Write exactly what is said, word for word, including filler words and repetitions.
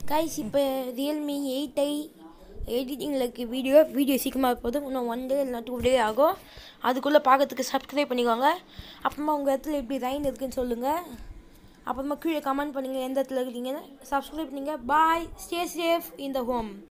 Guys இப்போ Realme eight ஐ எடிட்டிங்கில் இருக்க video video சீக்கிரமாக போதும். இன்னும் ஒன் டே இல்லை டூ டே ஆகும். அதுக்குள்ளே பார்க்கறதுக்கு சப்ஸ்கிரைப் பண்ணிக்கோங்க. அப்புறமா உங்கள் இடத்துல எப்படி ரைன் இருக்குதுன்னு சொல்லுங்கள். அப்புறமா கீழே கமெண்ட் பண்ணுங்கள் எந்த இடத்துல இருக்கீங்கன்னு. சப்ஸ்கிரைப் பண்ணுங்கள். Bye. Stay safe in the home.